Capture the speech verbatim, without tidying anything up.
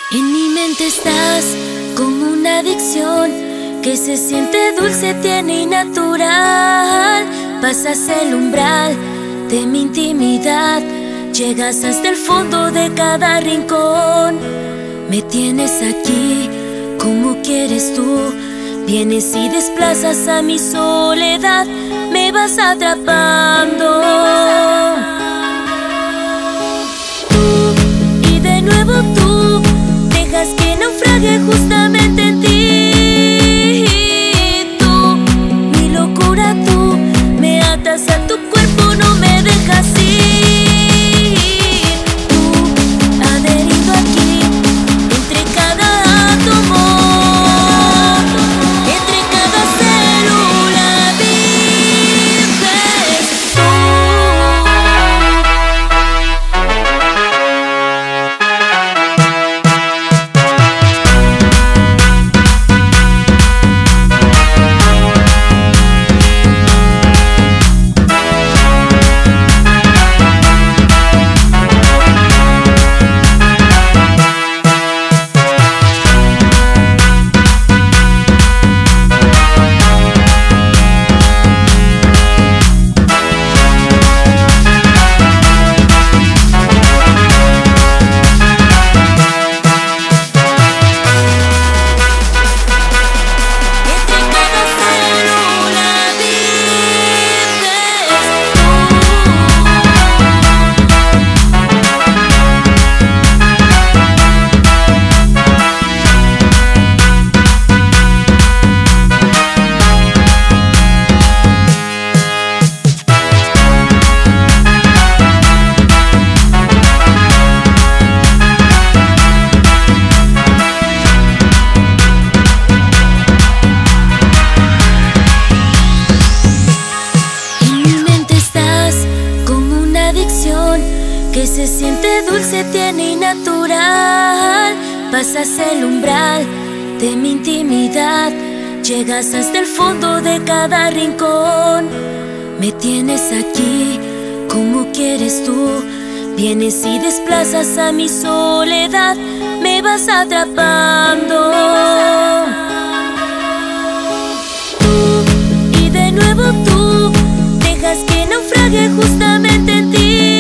En mi mente estás como una adicción que se siente dulce, tiene y natural. Pasas el umbral de mi intimidad, llegas hasta el fondo de cada rincón. Me tienes aquí como quieres tú, vienes y desplazas a mi soledad, me vas atrapando. Tú y de nuevo tú, dejas que naufrague justamente en ti. Tú, mi locura tú, me atas a tu cuerpo, no me dejas ir. Tú, adherido aquí, entre cada átomo, entre cada célula vives tú. Que se siente dulce, tiene y natural. Pasas el umbral de mi intimidad, llegas hasta el fondo de cada rincón. Me tienes aquí como quieres tú, vienes y desplazas a mi soledad, me vas atrapando. Tú y de nuevo tú, dejas que naufrague justamente en ti.